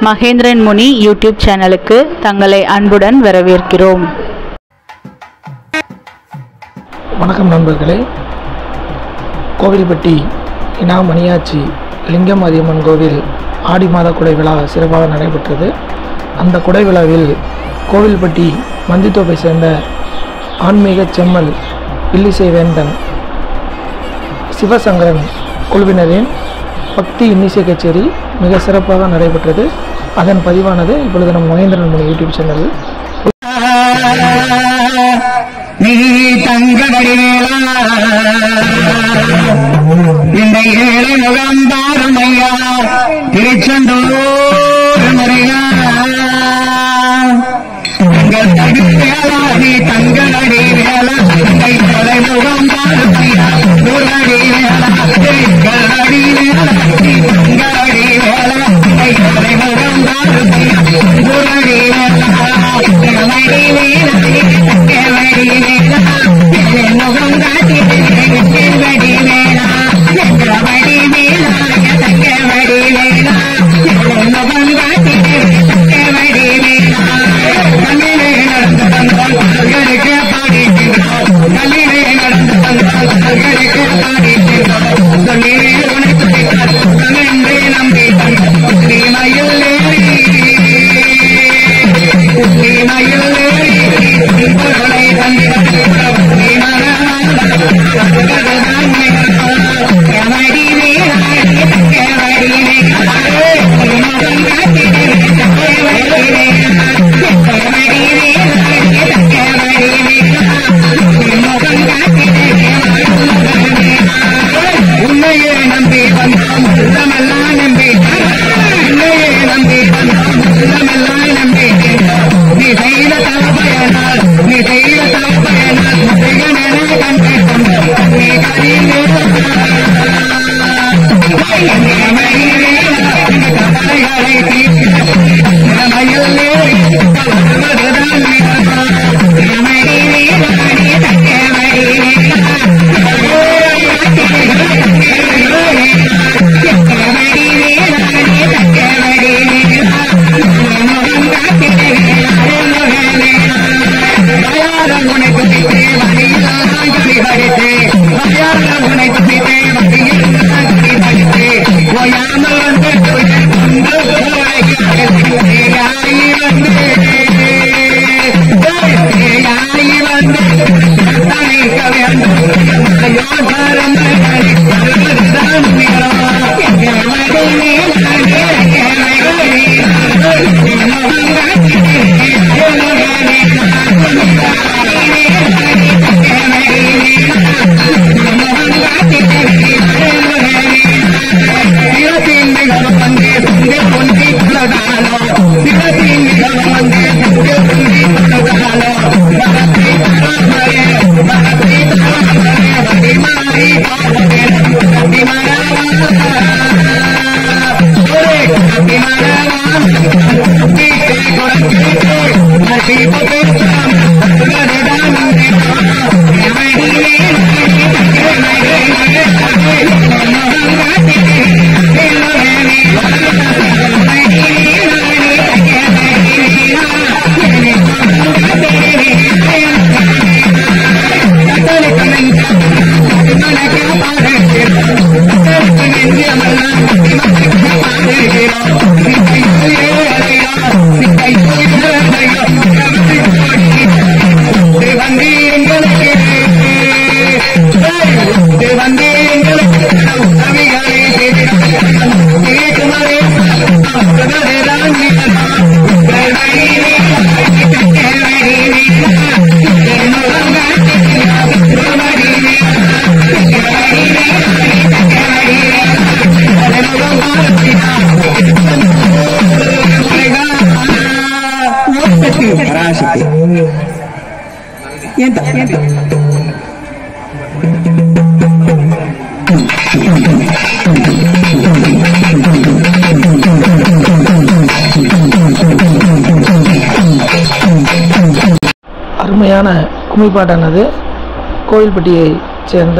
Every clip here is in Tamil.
மகேந்திரன் முனி யூடியூப் சேனலுக்கு தங்களை அன்புடன் வரவேற்கிறோம். வணக்கம் நண்பர்களே. கோவில்பட்டி இனா மணியாச்சி லிங்கம் அதியம்மன் கோவில் ஆடி மாத குடை விழா சிறப்பாக நடைபெற்றது. அந்த குடை விழாவில் கோவில்பட்டி மந்தித்தோப்பை சேர்ந்த ஆன்மீக செம்மல் இல்லிசை வேந்தன் சிவசங்கரன் குழுவினரின் பக்தி இன்னிசை கச்சேரி மிக சிறப்பாக நடைபெற்றது. அதன் பதிவானது இப்பொழுது நம் மகேந்திரன் முனி யூடியூப் சேனலில். நீ தங்க வடிவேலா இந்த ஏழை முகம்பாரும் ஐயா திருச்செந்தூர் முறையா தங்கள் தடிவேலா நீ தங்க வடிவேலா கை தலை முகம்பாரும் ஐயா குரடிவேலா கடிவேலா நீ தங்க வடிவேலா கை தலை முகம்பாரும் ஐயா குரடிவேலா அருமையான கும்மிப்பாட்டானது கோவில்பட்டியைச் சேர்ந்த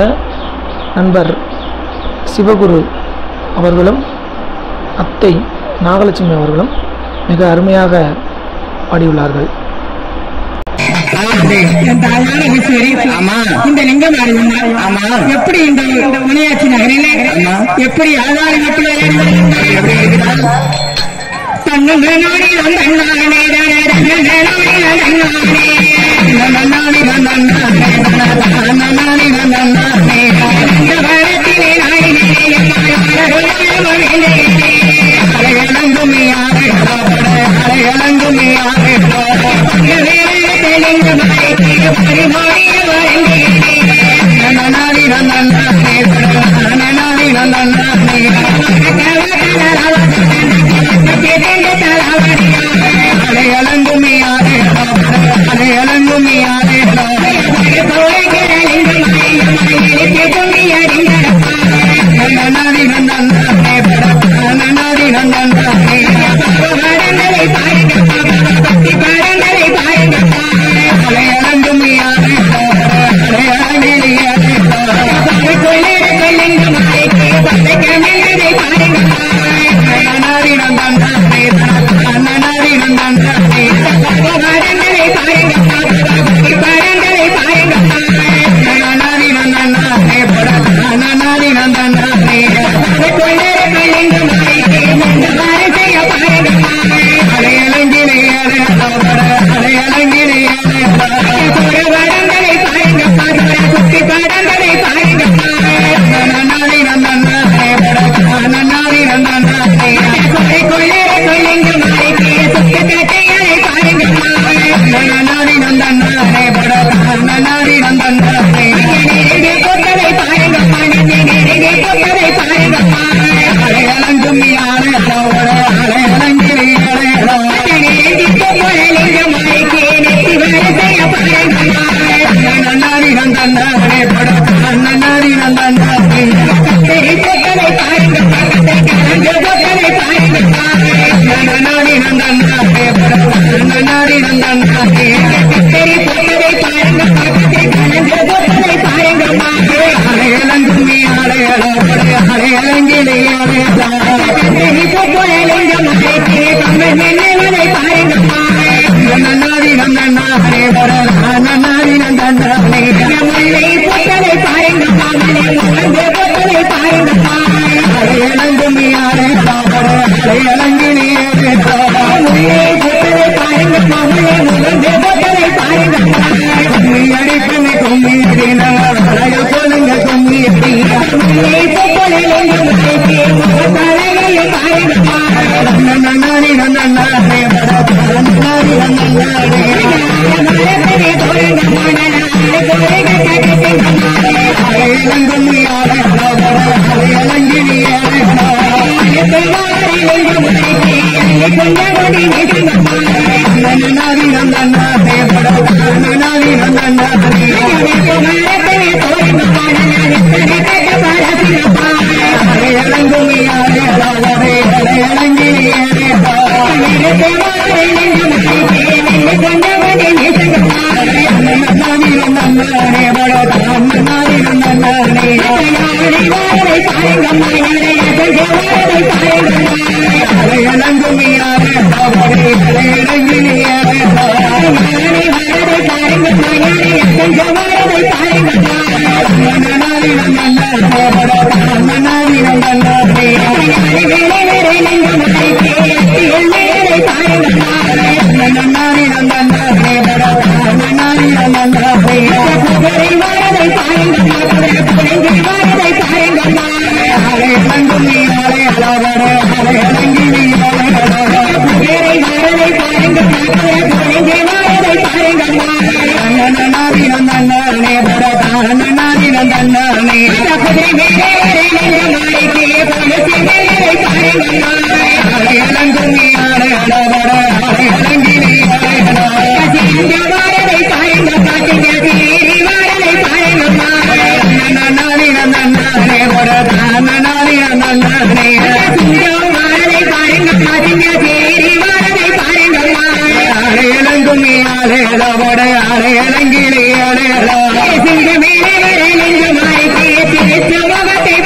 நண்பர் சிவகுரு அவர்களும் அத்தை நாகலட்சுமி அவர்களும் மிக அருமையாக பாடியுள்ளார்கள். இந்த லிங்கம் எப்படி இந்த முனியாட்சி நகரில் எப்படி ஆதார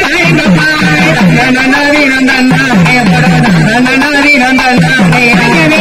நன்னாரி நன்னாரி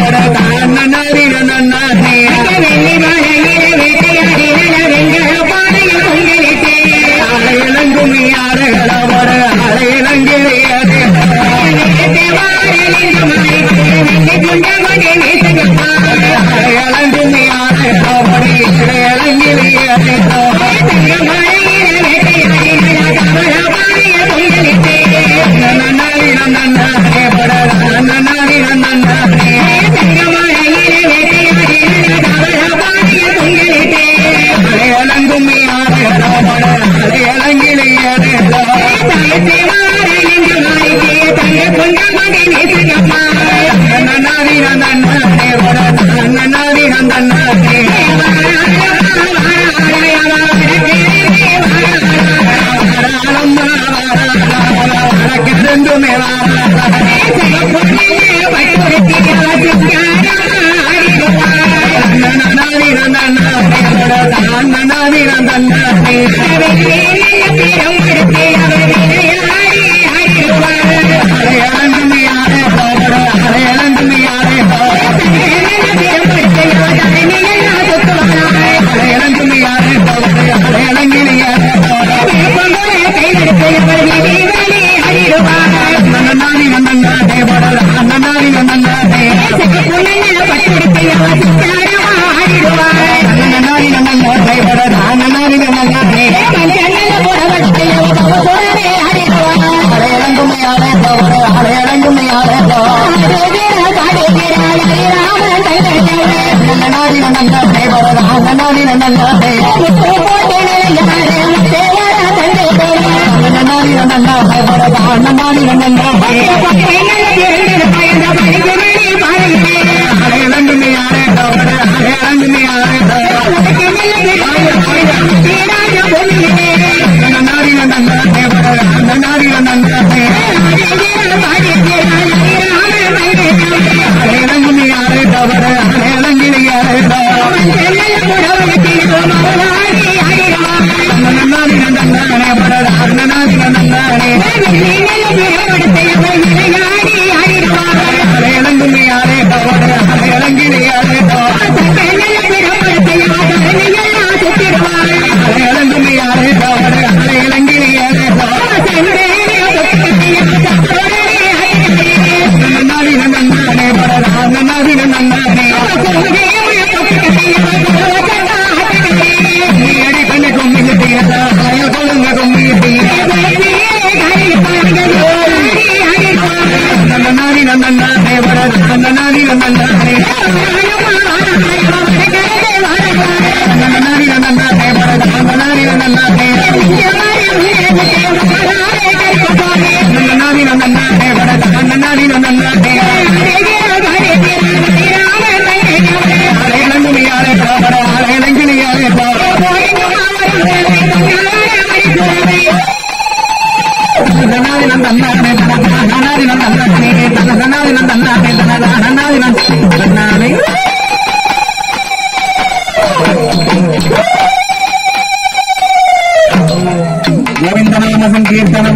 गोविंदनाम संकीर्तनम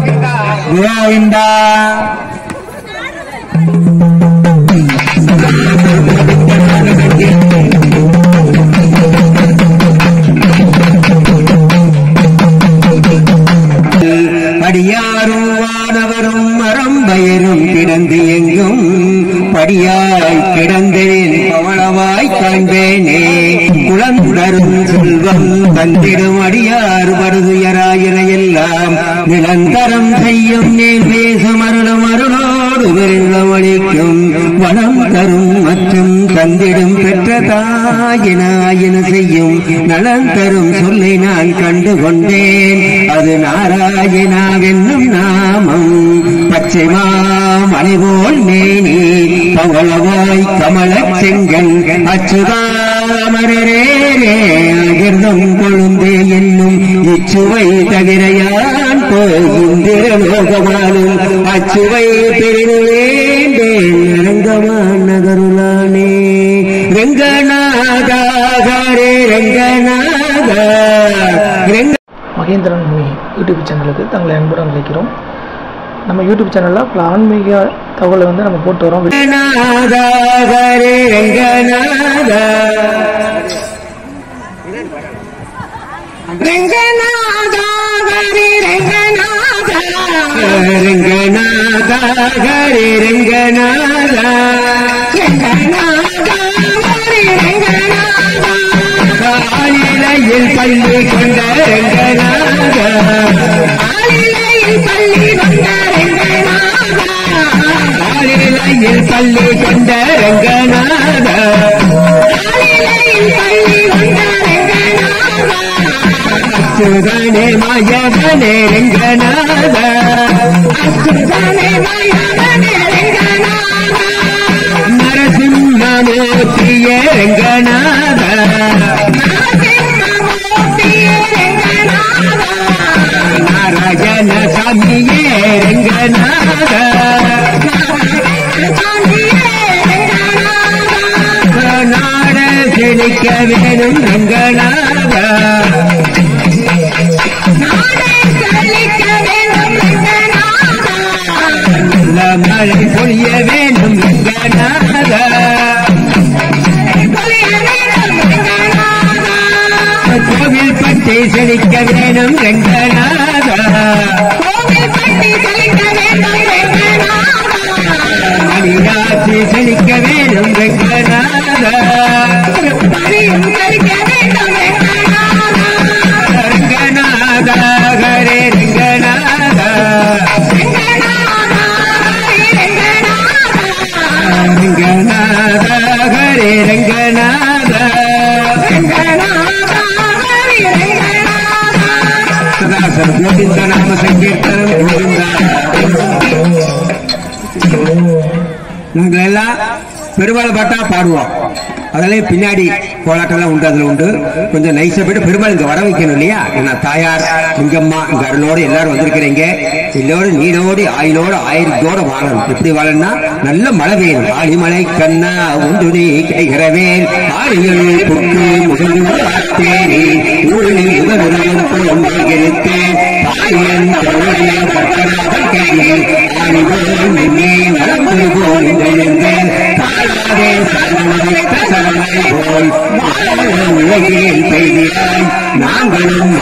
गोविंदा படியாருவானவரும் மரம்பயரும் கிடந்து எங்கும் படியாய் கிடந்தேன் பவளவாய் காண்பேனே குளந்தரும் செல்வம் தந்திடும் அடியார் வருதுயராயிரையெல்லாம் நிரந்தரம் செய்யும் நேர் பேசும் அருளும் அருளோடு விருந்தமளிக்கும் வளம் தரும் மற்றும் தந்திடும் பெற்ற தாயினாயின செய்யும் நலன் தரும் சொல்லை நான் கண்டு கொண்டேன் அது நாராயணாவென்னும் நாமம் பச்சைமா மணிபோல் மேனி பவளவாய் கமலச் செங்கல் அச்சுதாமரேரேகிருதம் கொழுந்தே என்னும் இச்சுவை தவிரையான் போகின்றோகமானும் அச்சுவை பெரிது வேண்டேன் ரங்கமான் நகருளானே ரங்கநாதாகாரே ரங்கநாதா மகேந்திரன் முனி யூடியூப் சேனலுக்கு தங்களை அன்புடன் அழைக்கிறோம். நம்ம யூடியூப் சேனலில் பல ஆன்மீக தகவலை வந்து நம்ம போட்டு வரோம். பள்ளி கொண்ட ரங்கநாத பள்ளி கொண்ட ரங்கநாத அச்சுதனே மாயவனே ரங்கநாத நரசிம்மமூர்த்தியே ரங்கநாத நாராயண சாமியே ரங்கநாத நாட செழிக்க வேணும் ரங்கநாத மழை பொழிய வேணும் ரங்கநாத கோவில் பட்டி செழிக்க வேணும் ரங்கநாத மணியாட்சி செழிக்க வேணும் ரங்கநாத ரங்கநாத ஹரே ரங்கநாத ரங்கநாத ஹரே ரங்கநாத சதாசர் கோவிந்த நாம சங்கீர்த்தனம் கோவிந்தா. நாங்கள் எல்லாம் பெருமாள் பாட்டா பாடுவோம். அதெல்லாம் பின்னாடி கோலாட்டெல்லாம் உண்டு, அதுல உண்டு. கொஞ்சம் நைஸா போயிட்டு பெருமாள் இங்க வர வைக்கணும் இல்லையா? ஏன்னா தாயார் லிங்கம்மா இங்க அருளோடு எல்லாரும் வந்திருக்கிறீங்க. எல்லோரும் நீடோடி ஆயிலோடு ஆயிரத்தோட வாழணும். எப்படி வாழணும்னா நல்ல மழை பெய்யணும். ஆழிமலை கண்ணா ஒன்று நீ கைகிறவேன் ஆழிகள் புக்கு முகந்து தேரி ஊரில் உதவியும் கொண்டிருத்தேன் ஆழியன் கையில் ஆணிவோம் என்னே வளர்ந்து போயிருந்தேன் தாயாரே போய் உலகில் பெய்தியாய் நாங்களும்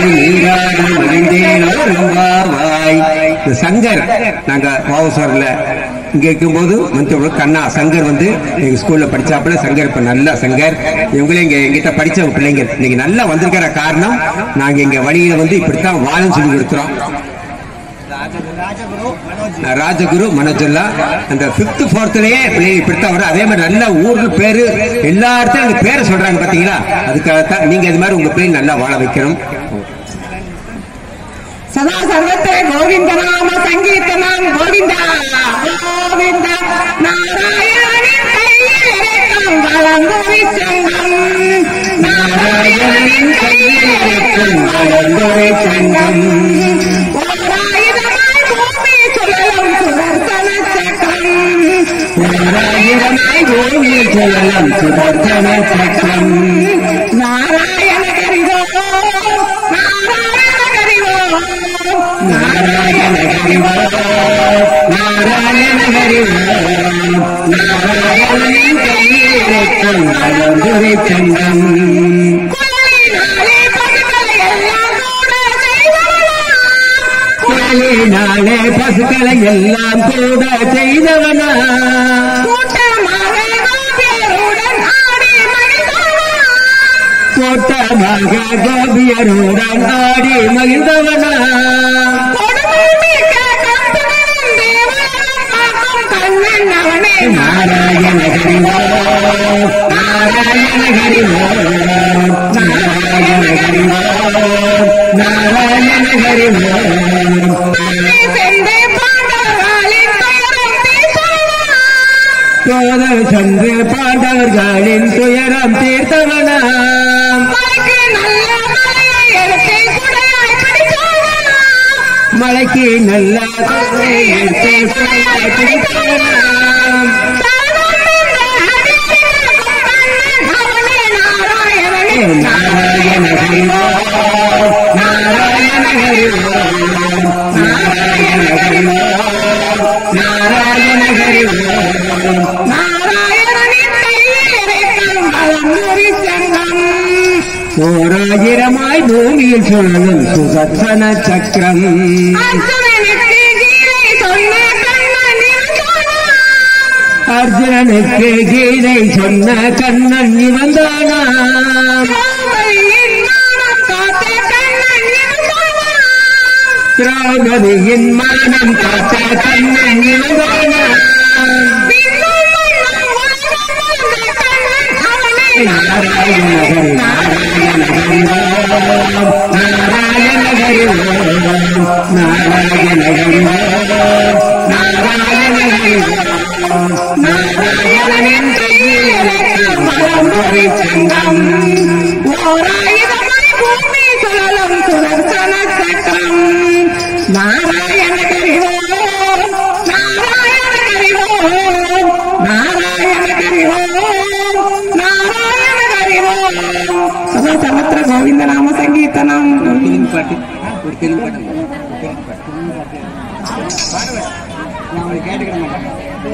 சங்கர் நாங்க பாவசூர்ல இங்க இருக்கும்போது கண்ணா சங்கர் வந்து எங்க ஸ்கூல்ல படிச்சாப்புல சங்கர் இப்ப நல்ல சங்கர். இவங்களே இங்க எங்கிட்ட படிச்ச பிள்ளைங்க நீங்க நல்லா வந்திருக்கிற காரணம் நாங்க எங்க வழியில வந்து இப்படித்தான் வாழும் சொல்லி கொடுக்குறோம். ராஜகுரு மனோஜல்லா அந்த 5th 4thலயே பிள்ளைங்க இப்படித்தான் வரும். அதே மாதிரி நல்ல ஊருக்கு பேரு எல்லா இடத்துலயும் பேரை சொல்றாங்க பாத்தீங்களா? அதுக்காகத்தான் நீங்க இது மாதிரி உங்க பிள்ளைங்க நல்லா வாழ வைக்கணும். சதா சர்வத்திர கோவிந்த நாம சங்கீர்த்தனம் கோவிந்தா கோவிந்த நாராயணனின் கையில் வளங்குவி சங்கம் நாராயணனின் கையில் வளங்குவி சங்கம் ஓராயிரமாய் பூமி சுழலும் சுதர்சன சக்கம் ஓராயிரமாய் பூமி சுழலும் சுதர்சன சக்கம் நாராயண கரிதோ நாராயண ஹரிவோ நாராயண ஹரிவோ நாராயணனின் கையிலிருக்கும் வளங்குவி சங்கம் குழலினாலே பசுக்களை எல்லாம் கூட செய்தவனா கூட்டமாக கோபியருடன் ஆடி மகிழ்ந்தவனா நாராயண ஹரிவோ நாராயண ஹரிவோ நாராயண ஹரிவோ நாராயண ஹரிவோ சோதர் சென்று பாண்டவர்களின் துயரம் தீர்த்தவனா மலைக்கு நல்ல நாராயண ஹரிவோ நாராயண ஹரிவோ நாராயண ஹரிவோ ஓராயிரமாய் பூமியில் சுழலும் சுதர்சன சக்கரம் அர்ஜுனனுக்கு கீதை சொன்ன கண்ணன் இவன்தானா திரௌபதியின் மானம் காத்த கண்ணன் இவன்தானா நாராயண ஹரி நாராயண ஹரி நாராயண ஹரி நாராயண ஹரி நாராயண ஹரி நாராயணன் பரம்பரை சங்கம் ஓராயிரமாய் பூமி சுழலும் சுதர்சன சக்கரம் நாராயண ஹரி நாராயண ஹரி நாராயண ஹரி நாராயண ஹரி சதா சர்வத்திர கோவிந்த நாம சங்கீர்த்தனம் பாட்டு ஒரு தெலுங்கு பாட்டு கேட்டுக்கிற மாட்டேன்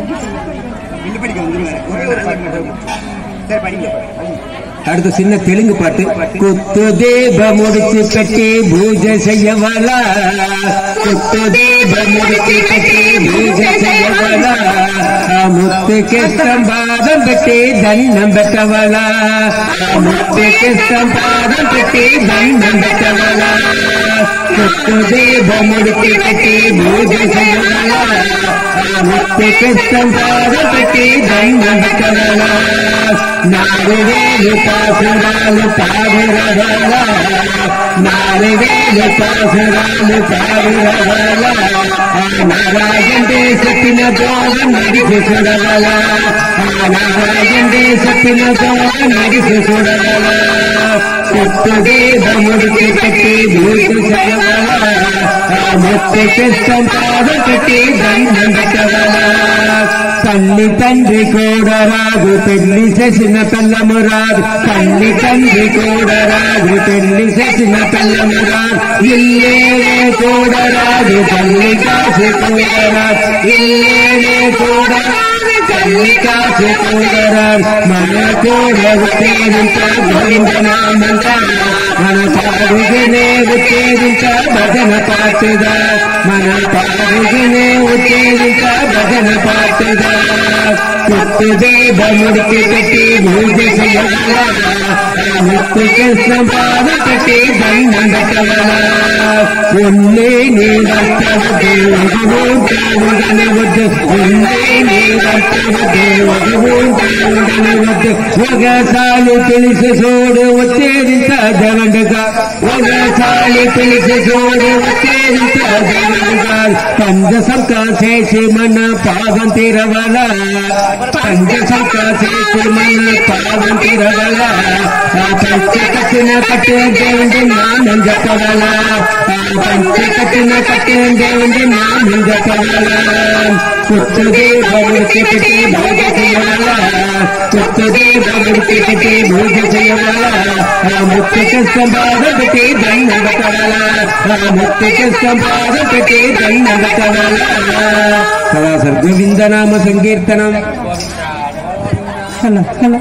அடுத்த சின்ன தெலுங்கு பாட்டு குத்து தேவ முடிச்சு கட்டி பூஜை செய்யவலா குத்து தேவ முடிச்சு கட்டி பூஜை செய்யவலா முத்துக்கு பாதம் பெட்டி தண்டம் பெற்றவளா முத்துக்கு பாதம் பெட்டி தண்டம் பெற்றவளா குத்து தேவ முடிச்சு கட்டி பூஜை செய்யவலா முத்துக்கு பாதம் பெட்டி தண்டம் பெற்றவளா நாலு வேலு பாசுராலு பாடுறவளா நாலு வேலு பாசுராலு பாடுறவளா நாராயண் தேசத்தின போக நடிச்சு சுடவளா நாராயண் தேசத்தின போக நடிச்சு சுடவளா குத்து தேவ முடிச்சு கட்டி பூஜை செய்யவளா முத்து கிருஷ்ணன் பாதம் கட்டி தண்டம் பெற்றவளா తల్లి తండ్రి కూడా రాదు పెళ్లి చేసిన పిల్లము రాదు తల్లి తండ్రి కూడా రాదు పెళ్లి చేసిన పిల్లము రాదు ఇల్లేనే కూడా రాదు తల్లి కాసి కూడా రాదు ఇల్లేనే కూడా తల్లి కాసి కూడా రాదు మన కూడా ఉత్తేజించ గోవిందనామంట మన పాడుగునే ఉత్తేజించ భజన పాటుగా మన పాడుగునే ఉత్తేజించ భజన పాటుగా குத்து தேவ முடிச்சு கட்டி பூஜை செய்யவளா முத்து கிருஷ்ணன் பாதம் கட்டி தண்டம் பெற்றவளா ஒன்னே நீ வர்த்தவதே உடனவத்து ஒன்னே நீ வர்த்தவதே ఉడనవద్దు ఒకసారి తెలిసి చూడు వచ్చేదింత జనండుగా ఒకసారి తెలిసి చూడు వచ్చేదింత జనండుగా పంచ సంకా చేసి మన పాదం తీరవల పంచ సంకా చేసి మన పాదం తీరవల పంచ కట్టిన కట్టిన దేవుడి నామం చెప్పవల పంచ కట్టిన కట్టిన దేవుడి నామం చెప్పవల కుట్టుదేవ ముడికి కట్టి భోజ చేయవల కుట్టుదేవ ముడికి కట్టి భోజ చేయవల ముక్తికి సంపాద పెట్టి దండ పెట్టవల ముక్తికి సంపాద పెట్టి దండ పెట్టవల సదా సర్గోవింద నామ సంకీర్తనం. Hello hello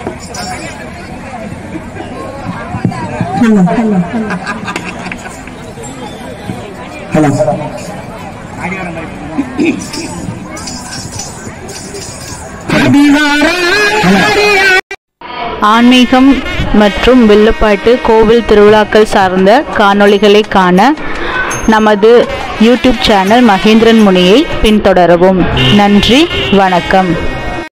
hello hello hello ஆன்மீகம் மற்றும் வில்லுப்பாட்டு கோவில் திருவிழாக்கள் சார்ந்த காணொளிகளை காண நமது யூடியூப் சேனல் மகேந்திரன் முனியை பின்தொடரவும். நன்றி, வணக்கம்.